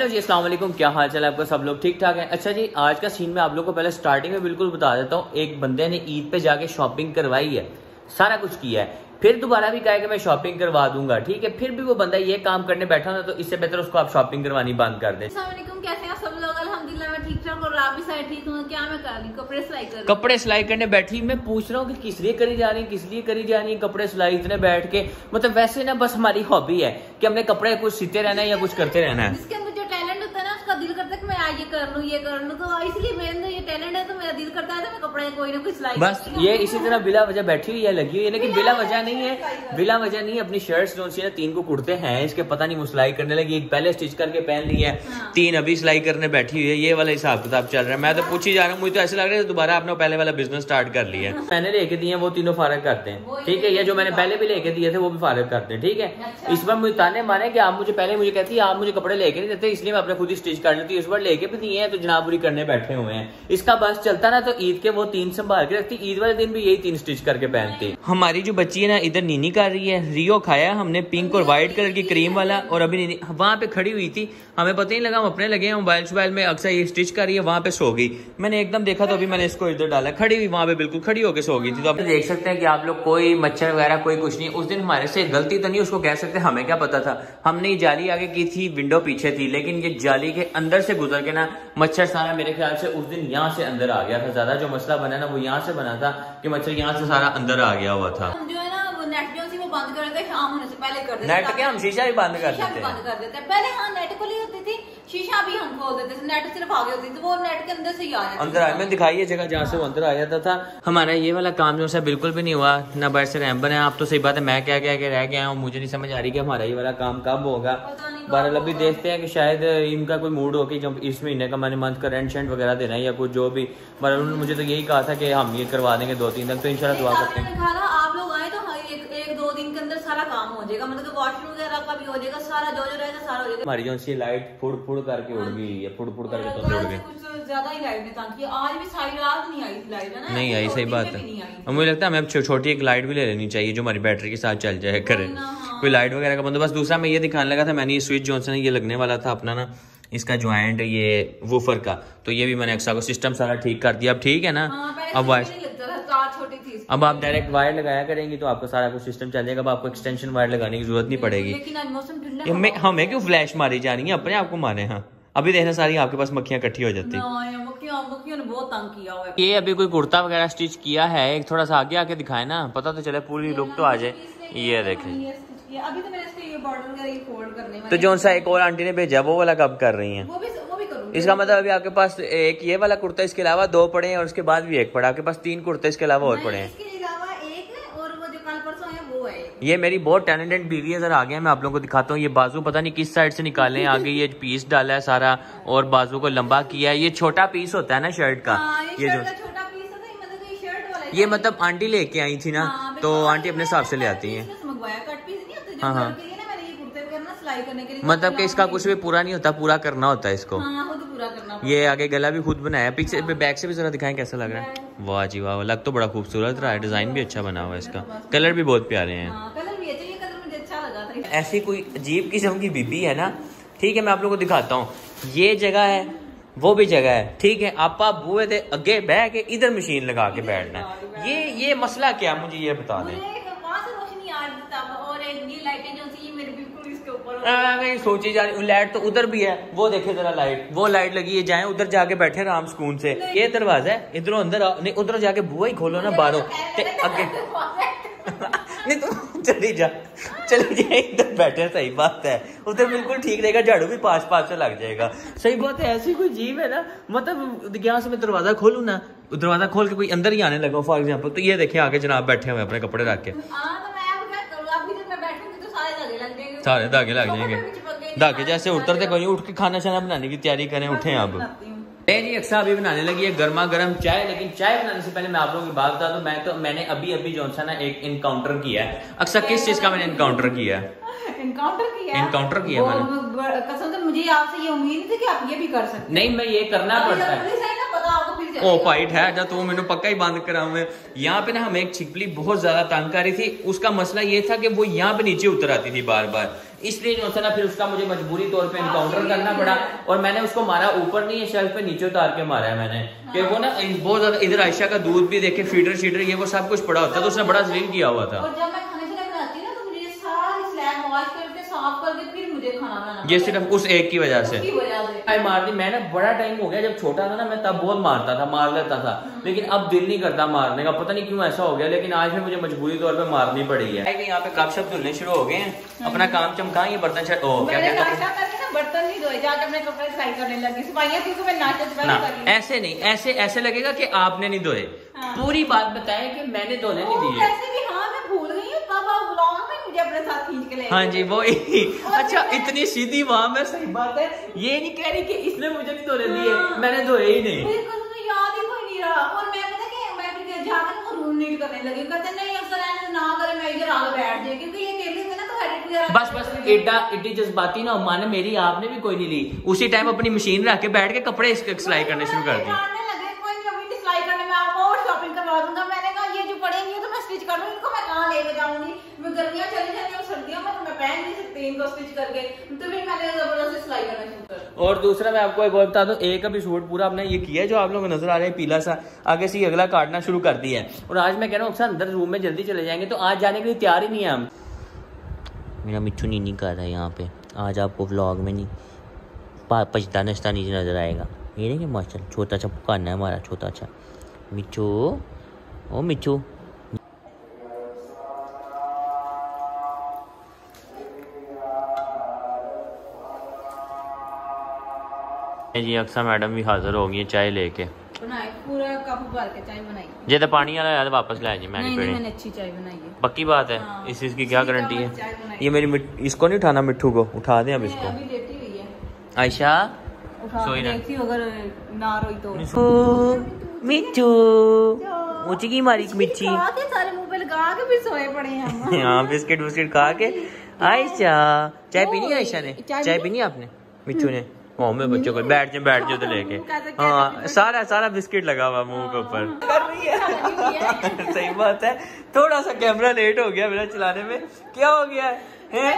Hello जी, अस्सलाम वालेकुम। क्या हाल चाल है आपका? सब लोग ठीक ठाक हैं? अच्छा जी, आज का सीन मैं आप लोगों को पहले स्टार्टिंग में बिल्कुल बता देता हूँ। एक बंदे ने ईद पे जाके शॉपिंग करवाई है, सारा कुछ किया है, फिर दोबारा भी कहा कि मैं शॉपिंग करवा दूंगा, ठीक है। फिर भी वो बंदा ये काम करने बैठा ना, तो इससे बेहतर उसको आप शॉपिंग करवानी बंद कर दें। अस्सलाम वालेकुम, कैसे हैं सब लोग? अल्हम्दुलिल्लाह मैं ठीक ठाक और आप भी सारे ठीक हूँ। क्या मैं कर रही हूँ? कपड़े सिलाई कर रही हूँ। कपड़े सिलाई करने बैठी। मैं पूछ रहा हूँ कि किस लिए करी जा रही है, किस लिए करी जा रही है कपड़े सिलाई इतने बैठ के? मतलब वैसे ना बस हमारी हॉबी है कि हमने कपड़े कुछ सीते रहना है या कुछ करते रहना है। जिसके अंदर जो टैलेंट होता है ना, उसका दिल करता है कि मैं आज ये कर लूँ, ये कर लूँ। तो इसलिए मेरे अंदर ये टैलेंट है, तो मेरा दिल करता है तो मैं कपड़े कोई ना कोई सिलाई बस ये इसी तरह बिला वजह बैठी हुई है, लगी हुई है, लेकिन बिला वजह नहीं है, बिला वजह नहीं है। अपनी शर्ट्स जो सी ना 3 को कुर्ते हैं इसके, पता नहीं वो सिलाई करने लगी। एक पहले स्टिच करके पहन ली है, 3 अभी सिलाई करने बैठी हुई है। ये वाला हिसाब किताब चल रहा है। मैं तो पूछ ही जा रहा हूँ, मुझे तो ऐसे लग रहा है दोबारा आपने पहले वाला बिजनेस स्टार्ट कर लिया है। मैंने लेके दिए वो तीनों फारग करते हैं, ठीक है। ये जो मैंने पहले भी लेके दिए थे वो भी फारग करते हैं, ठीक है। इस बार मुझे ताने माने कि आप मुझे पहले मुझे कहती है आप मुझे कपड़े लेके नहीं देते, इसलिए मैं अपने खुद ही स्टिच कर लेती हूँ। इस बार लेके भी दिए हैं तो जनाबुरी करने बैठे हुए हैं। इसका बस चलता ना तो ईद के वो 3 संभाल के रखती, ईद वाले दिन भी यही 3 स्टिच करके पहनती। हमारी जो बच्ची है ना इधर नीनी कर रही है। रियो खाया हमने पिंक और व्हाइट कलर की क्रीम वाला, और अभी नीनी वहां पे खड़ी हुई थी, हमें पता ही लगा, हम अपने लगे हैं मोबाइल शोबाइल में। अक्सर ये स्टिच कर रही है, वहां पे सो गई। मैंने एकदम देखा तो अभी मैंने इसको इधर डाला, खड़ी हुई वहां पे बिल्कुल खड़ी होकर सो गई थी। तो आप देख सकते हैं कि आप लोग कोई मच्छर वगैरह कोई कुछ नहीं। उस दिन हमारे से गलती तो नहीं उसको कह सकते, हमें क्या पता था। हमने जाली आगे की थी, विंडो पीछे थी, लेकिन ये जाली के अंदर से गुजर के ना मच्छर सारा मेरे ख्याल से उस दिन यहाँ से अंदर आ गया था। ज्यादा जो मसला बना ना वो यहाँ से बना था कि मच्छर यहाँ से सारा अंदर आ गया हुआ था। हम जो है ना वो नेट जो वो बंद कर देते, शाम होने से पहले कर देते। नेट क्या, हम शीशा भी बंद कर देते हैं पहले। हाँ, नेट खुली होती थी, शीशा भी हम खोल देते थे, नेट सिर्फ आगे होती थी, वो नेट के अंदर से ही आ जाता। अंदर आ मैं दिखाई है जगह जहाँ से वो अंदर आ जाता था। हमारा ये वाला काम जो है बिल्कुल भी नहीं हुआ ना, बैठ से रैम बने। आप तो सही बात है, मैं क्या क्या रह गया हूँ, मुझे नहीं समझ आ रही कि हमारा ये वाला काम कब होगा। बहरहाल अभी देखते हैं कि शायद इनका कोई मूड हो कि जब इस महीने का मैंने मंथ का रेंट शेंट वगैरह देना है या कुछ जो भी। बहरहाल उन्होंने मुझे तो यही कहा था कि हम ये करवा देंगे 2-3 दिन, तो इंशाल्लाह दुआ करते हैं। आप लोग आए तो 1-2 दिन के अंदर सारा काम हो जाएगा, मतलब वॉशरूम वगैरह का भी हो जाएगा, सारा जो रहेगा सारा हो जाएगा। हमारी जो सी लाइट फुड़ फुड़ करके उड़ गई है, फुड़ फुड़ करके तो उड़ गई। कुछ ज्यादा ही लाइट ने तंग किया। आज भी सारी रात नहीं आई थी लाइट, है ना? नहीं आई, सही बात है। मुझे लगता है हमें छोटी एक लाइट भी ले लेनी चाहिए जो हमारी बैटरी के साथ चल जाए करे। कोई लाइट वगैरह का बंदोबस्त। दूसरा मैं ये दिखाने लगा था, मैंने ये स्विच जो है ये लगने वाला था अपना ना, इसका ज्वाइंट ये वूफर का, तो ये भी मैंने एक्स्ट्रा को सिस्टम सारा ठीक कर दिया। अब ठीक है ना? अब अब आप डायरेक्ट वायर लगाया करेंगी तो आपका सारा कुछ सिस्टम चल जाएगा। अब आपको एक्सटेंशन वायर लगाने की जरूरत नहीं पड़ेगी। हमें क्यों फ्लैश मारी जा रही है, अपने आपको मारे। हाँ, अभी देखना सारी आपके पास मक्खियां इकट्ठी हो जाती है। बहुत तंग किया हुआ है। ये अभी कोई कुर्ता वगैरह स्टिच किया है, एक थोड़ा सा आगे आके दिखाए ना, पता तो चले, पूरी लुक तो आ जाए। ये देखें, अभी तो मैंने इसके ये बॉर्डर वगैरह ये फोल्ड करने वाले। तो जो सा एक और आंटी ने भेजा वो वाला कब कर रही हैं? वो भी करूंगी। इसका मतलब अभी आपके पास एक ये वाला कुर्ता, इसके अलावा 2 पड़े हैं और उसके बाद भी एक पड़ा। आपके पास 3 कुर्ते इसके अलावा और पड़े हैं। ये मेरी बहुत टैलेंटेड बीवी है। जरा आगे है, मैं आप लोगों को दिखाता हूँ। ये बाजू पता नहीं किस साइड से निकाले हैं, आगे ये पीस डाला है सारा और बाजू को लंबा किया है। ये छोटा पीस होता है ना शर्ट का, ये जो ये मतलब आंटी लेके आई थी ना, तो आंटी अपने हिसाब से ले आती है। हाँ हाँ, मतलब कि इसका कुछ भी पूरा नहीं होता, पूरा करना होता है इसको। ये आगे गला भी खुद बनाया, पीछे बैक से भी जरा दिखाएं कैसा लग रहा है। वाह जी वाह, लग तो बड़ा खूबसूरत रहा है, डिजाइन भी अच्छा बना हुआ है इसका, कलर भी बहुत प्यारे हैं। ऐसी कोई अजीब किस्म की बीबी है ना, ठीक है। मैं आप लोगों को दिखाता हूँ, ये जगह है वो भी जगह है, ठीक है। आप बुए थे अगे बह के इधर मशीन लगा के बैठना है। ये मसला क्या, मुझे ये बता दें। सोची जा रही लाइट तो उधर भी है, वो देखे जरा लाइट, वो लाइट लगी है, जाए उधर जाके बैठे आराम सुकून से। ये दरवाजा है, इधरों अंदर नहीं, उधर जाके बुआ ही खोलो ना बाहरों अगे नहीं तो चली जा इधर बैठे, सही बात है। उधर बिल्कुल ठीक रहेगा, झाड़ू भी पास से लग जाएगा। सही बात है, ऐसी कोई जीव है ना, मतलब यहाँ से मैं दरवाजा खोलूँ ना, दरवाजा खोल के कोई अंदर ही आने लगा फॉर एग्जाम्पल, तो ये देखे आगे जनाब बैठे हुए अपने कपड़े रख के, सारे धागे लग जाएंगे। धागे जैसे उतरते कोई उठ के खाना शाना बनाने की तैयारी करें, उठे अब। जी अक्सर अभी बनाने लगी है गर्मा गर्म चाय, लेकिन चाय बनाने से पहले मैं आप लोगों की बात बता दूं, मैंने अभी जो सा ना एक इनकाउंटर किया है। अक्सर किस चीज का मैंने इनकाउंटर किया है? इनकाउंटर किया मैंने। कसम से मुझे आपसे ये उम्मीद नहीं थी कि आप ये भी कर सकते। नहीं, मैं ये करना पड़ता है। ओ फाइट है जब तो मैंने पक्का ही बंद करा हुआ है। यहाँ पे ना हमें एक छिपली बहुत ज्यादा तंग कर रही थी। उसका मसला ये था कि वो यहाँ पे नीचे उतर आती थी बार बार। इसलिए जो है ना फिर उसका मुझे मजबूरी तौर पे इनकाउंटर करना पड़ा और मैंने उसको मारा ऊपर नहीं है शेल्फ पे नीचे उतार के मारा है मैंने कि वो ना बहुत ज्यादा इधर आयशा का दूध भी देखे फीडर शीडर ये वो सब कुछ पड़ा होता है तो उसने बड़ा जलील किया हुआ था। और जब मैं खाने से बनाती ना तो मुझे सारी स्लैब वॉश करके साफ करके फिर मुझे खाना बनाना ये सिर्फ उस एक की वजह से मार दी। मैंने बड़ा टाइम हो गया जब छोटा था ना मैं तब बहुत मारता था मार लेता था लेकिन अब दिल नहीं करता मारने का पता नहीं क्यों ऐसा हो गया लेकिन आज भी मुझे मजबूरी तौर पे मारनी पड़ी है। यहाँ पे कप शप धुलने शुरू हो गए हैं अपना काम चमकाएंगे बर्तन बर्तन नहीं धोए जाके अपने कपड़े सिलाई करने लगी सफाइयां क्योंकि मैं नाच ऐसे नहीं ऐसे लगेगा कि आपने नहीं धोए पूरी बात बताए कि मैंने धोने नहीं दिए। अपने साथ खींच के ले हाँ जी वो अच्छा इतनी सीधी वहाँ में सही बात है ये नहीं कह रही कि इसने मुझे नहीं धोने दिए मैंने धोए ही नहीं याद ही कोई नहीं रहा और मैं पता कि मैं जाकर वो रूम नीट करने लगी कहते नहीं अक्सर ना करे मैं इधर आगे बैठ जाए क्योंकि ये अकेले थे ना तो हेडेक वगैरह बस एड्डी जज्बाती ना माने मेरी आपने भी कोई नहीं ली उसी टाइम अपनी मशीन रख के बैठ के कपड़े सिलाई करने शुरू कर दी। सिलाई करने में आपको और शॉपिंग करवा दूंगा मैंने कहा ये जो पड़ेंगे तो मैं स्टिच कर दूंगी इनको मैं कहाँ लेके जाऊंगी मैं गर्मियां चली जाती हूँ सर्दियों में तो मैं पहन नहीं सकती इनको स्टिच करके तो फिर मैंने जबरदस्ती सिलाई करना शुरू कर। और दूसरा मैं आपको एक और बता दूं एक अभी सूट पूरा हमने ये किया है जो आप लोगों को नजर आ रहा है पीला सा आगे से अगला काटना शुरू कर दिया है और आज मैं कह रहा हूँ अक्सर अंदर रूम में जल्दी चले जाएंगे तो आज जाने के लिए तैयार ही नहीं है हम। मेरा मिट्टू नहीं कर रहा है यहाँ पे आज आपको व्लॉग में नहीं पछता नचता नीचे नजर आएगा ये देखिए मास्टर छोटा सा पुकाना है हमारा छोटा सा मिट्टू ओ मिट्टू जी अक्सर मैडम भी हाजिर हो गई चाय लेके पूरा कप भर के चाय बनाई जे तो पानी वाला याद वापस ले जी मैंने मैंने अच्छी चाय बनाई है पक्की बात है। हाँ, इस चीज की क्या गारंटी है ये मेरी इसको नहीं उठाना मिट्टू को उठा दें अब इसको अभी लेटी हुई है आयशा सोई ना अगर ना रोई तो मिट्टू ऊंची की मारी मिर्ची सारे मुंह पे लगा के फिर सोए पड़े हैं हाँ बिस्किट बिस्किट खा के। आयशा चाय पीनी आयशा ने चाय पीनी आपने मिट्टू ने में बच्चों को बैठ जाओ तो लेके हाँ सारा बिस्किट लगा हुआ मुंह के ऊपर कर रही है सही बात है। थोड़ा सा कैमरा लेट हो गया मेरा चलाने में क्या हो गया है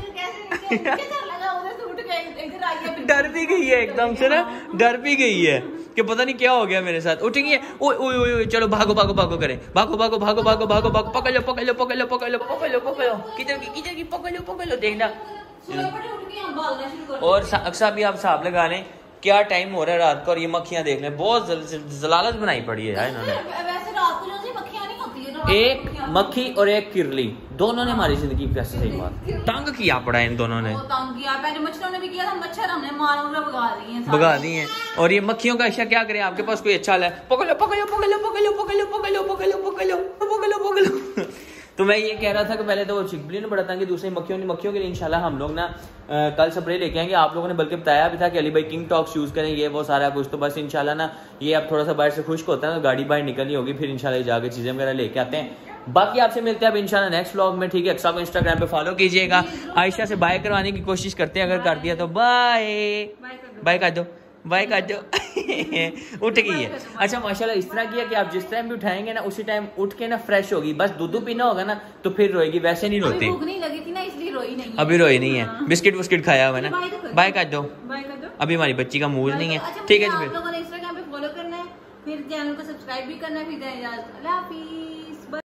डर भी गई है एकदम से ना डर भी गई है कि पता नहीं क्या हो गया मेरे साथ उठेंगे ओ चलो भागो करें भागो पकड़ लो किधर की पकड़ लो देखना। और अक्सर अभी आप हिसाब लगा लें क्या टाइम हो रहा है रात को और ये मक्खियां देख लें बहुत जलालत बनाई पड़ी है इन्होंने। वैसे रात को जो मक्खियां नहीं होती है एक मक्खी और एक किरली दोनों ने हमारी जिंदगी की कैसे सही बात तंग किया पड़ा इन दोनों ने मच्छरों ने भी किया था मच्छर हमने मार भगा दी है और ये मक्खियों का अच्छा क्या करें आपके पास कोई अच्छा है पकड़ो तो मैं ये कह रहा था कि पहले तो वो चिकबली ने बड़ा तंग दूसरी मक्खियों के लिए इंशाल्लाह हम लोग ना कल स्प्रे लेके आएंगे। आप लोगों ने बल्कि बताया भी था कि अली भाई किंग टॉक्स यूज करें ये वो सारा कुछ तो बस इंशाल्लाह ना ये अब थोड़ा सा बाहर से खुश्क होता है तो गाड़ी बाहर निकलनी होगी फिर इंशाल्लाह जाके चीजें वगैरह लेके आते हैं। बाकी आपसे मिलते हैं अब इंशाल्लाह नेक्स्ट व्लॉग में ठीक है। अक्सर को इंस्टाग्राम पे फॉलो कीजिएगा आयशा से बाय करवाने की कोशिश करते हैं अगर कर दिया तो बाय कर दो उठ गई है। अच्छा माशाल्लाह इस तरह किया कि आप जिस टाइम भी उठाएंगे ना उसी टाइम उठ के ना फ्रेश होगी बस दूध पीना होगा ना तो फिर रोएगी वैसे नहीं रोती भूख नहीं लगी थी ना इसलिए रोई नहीं अभी रोई नहीं है बिस्किट विस्किट खाया हुआ है ना बाय कर दो अभी हमारी बच्ची का मूड नहीं है ठीक है जी। आप लोगों ने इंस्टाग्राम पे फॉलो करना है फिर चैनल को सब्सक्राइब भी करना है फिर अल्लाह हाफिज़।